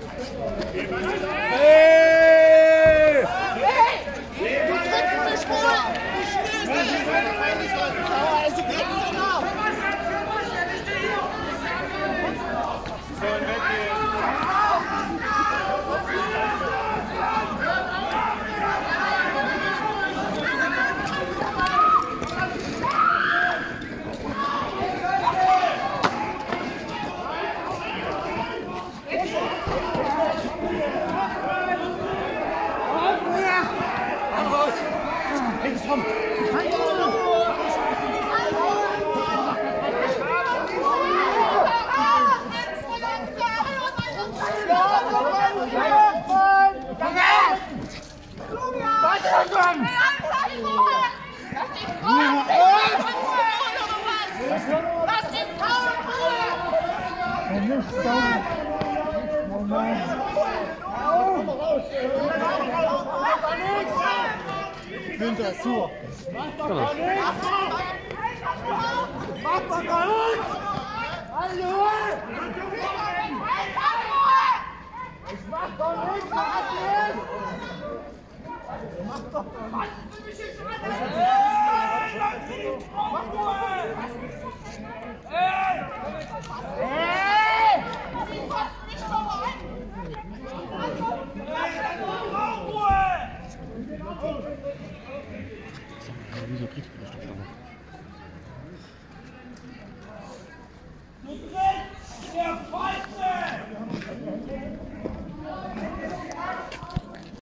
Hey! Du trittst mich wohl! Du stehst da nicht! Also geht's doch auf! Sollen weggehen. Günther, zu. Mach doch gar nichts! Mach doch gar nichts! Hallo! Ich mach doch nichts! Mach doch gar nichts! Hey! Wieso kriegst du das doch?